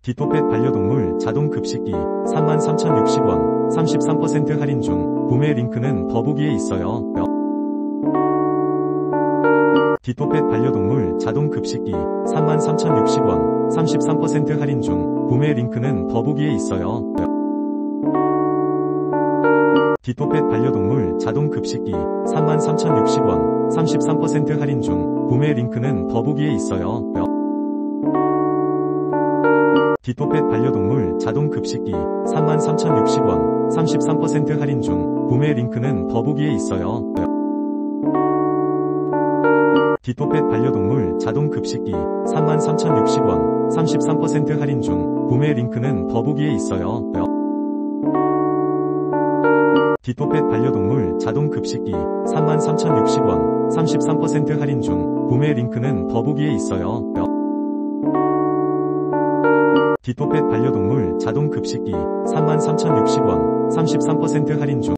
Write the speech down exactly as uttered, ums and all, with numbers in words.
디토펫 반려동물 자동 급식기 삼만 삼천육십 원 삼십삼 퍼센트 할인 중. 구매 링크는 더보기에 있어요. 디토펫 반려동물 자동 급식기 삼만 삼천육십 원 삼십삼 퍼센트 할인 중. 구매 링크는 더보기에 있어요. 디토펫 반려동물 자동 급식기 삼만 삼천육십 원 삼십삼 퍼센트 할인 중. 구매 링크는 더보기에 있어요. 디토펫 반려동물 자동 급식기 삼만 삼천육십 원 삼십삼 퍼센트 할인 중. 구매 링크는 더보기에 있어요. 디토펫 반려동물 자동 급식기 삼만 삼천육십 원 삼십삼 퍼센트 할인 중. 구매 링크는 더보기에 있어요. 디토펫 반려동물 자동 급식기 삼만 삼천육십 원 삼십삼 퍼센트 할인 중. 구매 링크는 더보기에 있어요. 디토펫 반려동물 자동 급식기 삼만 삼천육십 원 삼십삼 퍼센트 할인 중.